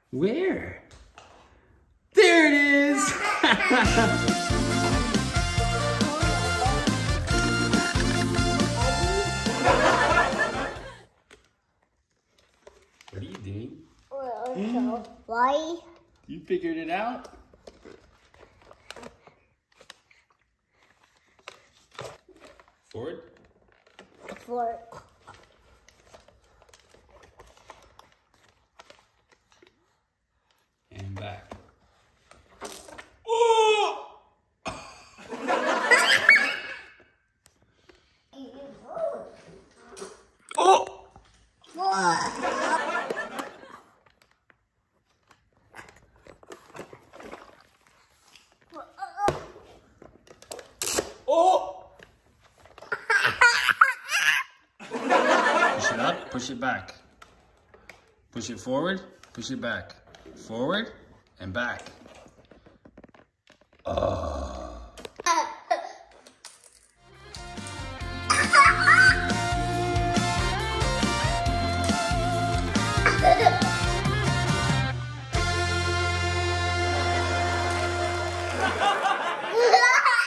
Where? There it is! What are you doing? Why? You figured it out? Forward? For And back. Oh! Oh! Oh! Push it up, push it back. Push it forward, push it back. Forward and back. Oh.